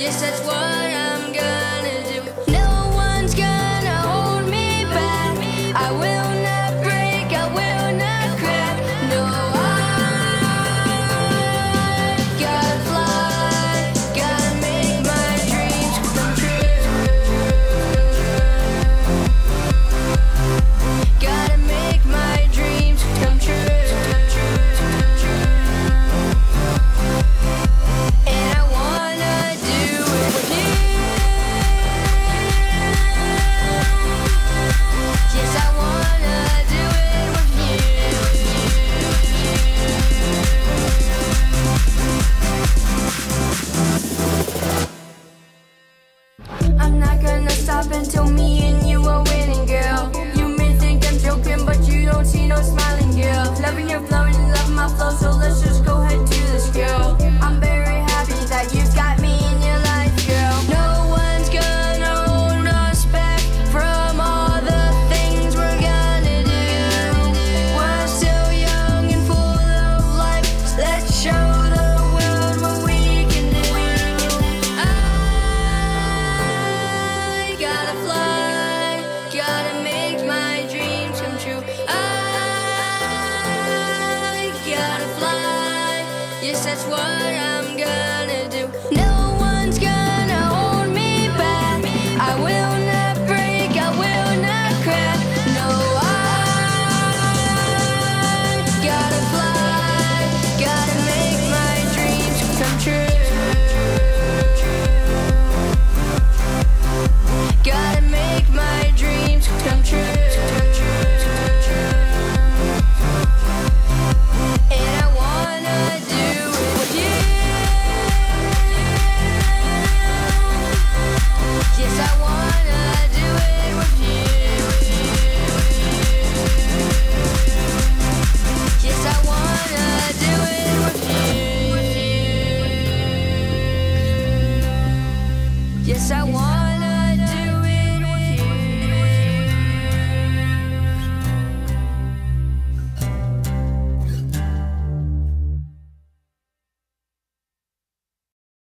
Yes, that's what I'm gonna do. No one's gonna hold me back. I will not break, I will not crack. No, I gotta fly, gotta make my dreams come true. Gotta make my dreams come true. And I wanna do it with you. Yes, I wanna do it with you. I'm not gonna stop until me and you are winning, girl. You may think I'm joking, but you don't see no smiling, girl. Loving your flow and you love my flow, so let's just go ahead to this, girl. I'm very happy that you've got me in your life, girl. No one's gonna hold us back from all the things we're gonna do. We're still young and full of life, so let's show the world what we can do. I gotta fly, gotta make my dreams come true. I gotta fly, yes, that's what I'm gonna do. No one's gonna hold me back. I will not break, I will not crack. No, I gotta fly, gotta make my dreams come true. Gotta make my dreams come true. And I wanna do it with you. Yes, I wanna do it with you. Yes, I wanna do it with you. Yes, I wanna.